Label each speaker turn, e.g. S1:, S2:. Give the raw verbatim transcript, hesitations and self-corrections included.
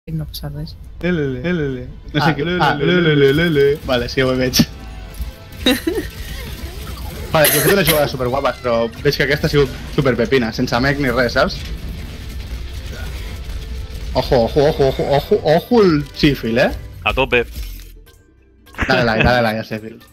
S1: No passa res.
S2: L, L, L. No
S3: Ah,
S2: sé què.
S3: ah,
S2: L, L, L, L, L.
S3: Vale, sí, ho veig. Vale, jo he fet una jugada superguapa, però veig que aquesta ha sigut superpepina, sense mec ni res, saps? Ojo, ojo, ojo, ojo, ojo, ojo el Sheffield, eh?
S4: A tope.
S3: Dale like, dale like a Sheffield.